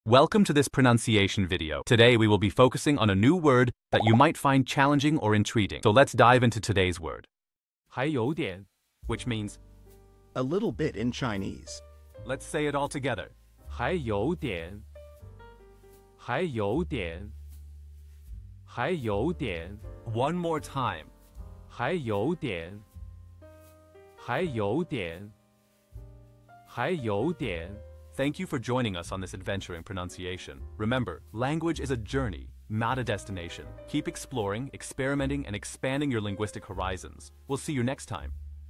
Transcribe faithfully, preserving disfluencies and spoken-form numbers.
Welcome to this pronunciation video. Today we will be focusing on a new word that you might find challenging or intriguing. So let's dive into today's word. 还有点 Which means, A little bit in Chinese. let's say it all together. 还有点还有点还有点 One more time. 还有点还有点还有点 Thank you for joining us on this adventure in pronunciation. Remember, language is a journey, not a destination. Keep exploring, experimenting, and expanding your linguistic horizons. We'll see you next time.